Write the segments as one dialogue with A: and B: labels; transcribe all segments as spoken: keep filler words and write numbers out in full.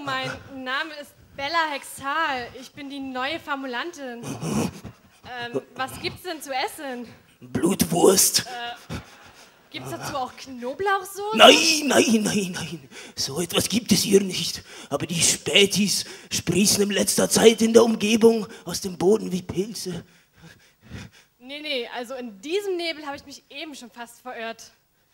A: mein Name ist Bella Hexal. Ich bin die neue Formulantin. Ähm, was gibt's denn zu essen?
B: Blutwurst.
A: Äh, gibt's dazu auch Knoblauchsoße?
B: Nein, nein, nein, nein. So etwas gibt es hier nicht. Aber die Spätis sprießen in letzter Zeit in der Umgebung aus dem Boden wie Pilze.
A: Nee, nee, also in diesem Nebel habe ich mich eben schon fast verirrt.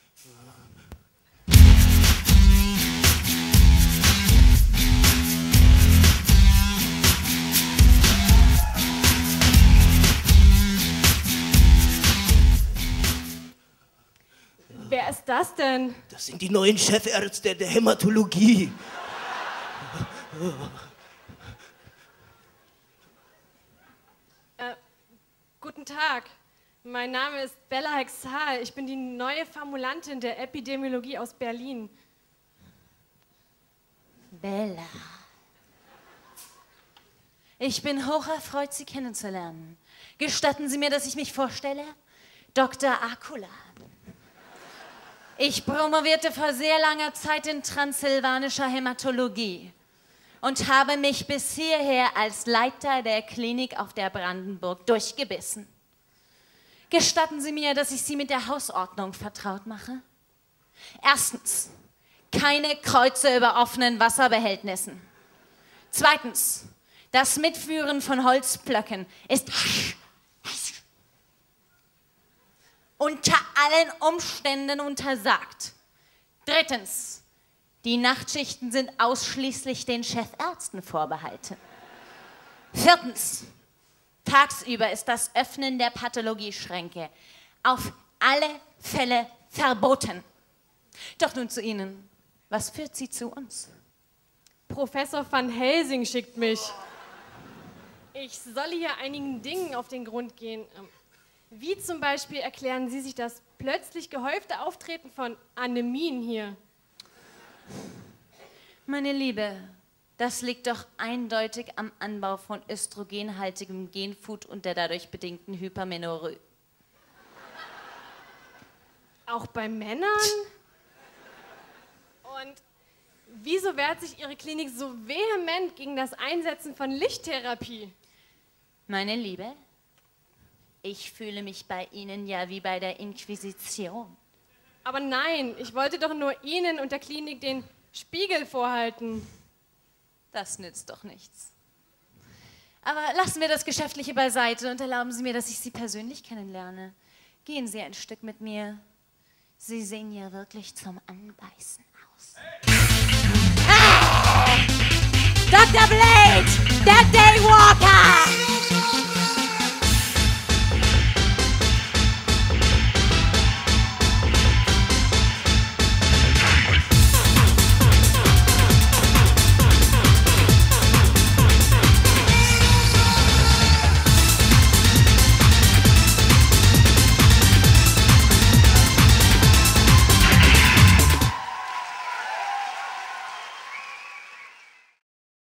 A: Wer ist das denn?
B: Das sind die neuen Chefärzte der Hämatologie.
A: Äh, guten Tag. Mein Name ist Bella Hexal. Ich bin die neue Formulantin der Epidemiologie aus Berlin.
C: Bella. Ich bin hocherfreut, Sie kennenzulernen. Gestatten Sie mir, dass ich mich vorstelle? Doktor Akula. Ich promovierte vor sehr langer Zeit in transsilvanischer Hämatologie und habe mich bis hierher als Leiter der Klinik auf der Brandenburg durchgebissen. Gestatten Sie mir, dass ich Sie mit der Hausordnung vertraut mache? Erstens, keine Kreuze über offenen Wasserbehältnissen. Zweitens, das Mitführen von Holzblöcken ist unter allen Umständen untersagt. Drittens, die Nachtschichten sind ausschließlich den Chefärzten vorbehalten. Viertens, tagsüber ist das Öffnen der Pathologieschränke auf alle Fälle verboten. Doch nun zu Ihnen. Was führt Sie zu uns?
A: Professor van Helsing schickt mich. Ich solle hier einigen Dingen auf den Grund gehen. Wie zum Beispiel erklären Sie sich das plötzlich gehäufte Auftreten von Anämien hier?
C: Meine Liebe, das liegt doch eindeutig am Anbau von östrogenhaltigem Genfood und der dadurch bedingten Hypermenorrhoe.
A: Auch bei Männern? Und wieso wehrt sich Ihre Klinik so vehement gegen das Einsetzen von Lichttherapie?
C: Meine Liebe, ich fühle mich bei Ihnen ja wie bei der Inquisition.
A: Aber nein, ich wollte doch nur Ihnen und der Klinik den Spiegel vorhalten.
C: Das nützt doch nichts. Aber lassen wir das Geschäftliche beiseite und erlauben Sie mir, dass ich Sie persönlich kennenlerne. Gehen Sie ein Stück mit mir. Sie sehen ja wirklich zum Anbeißen aus. Ah! Doktor Blade, der Daywalker!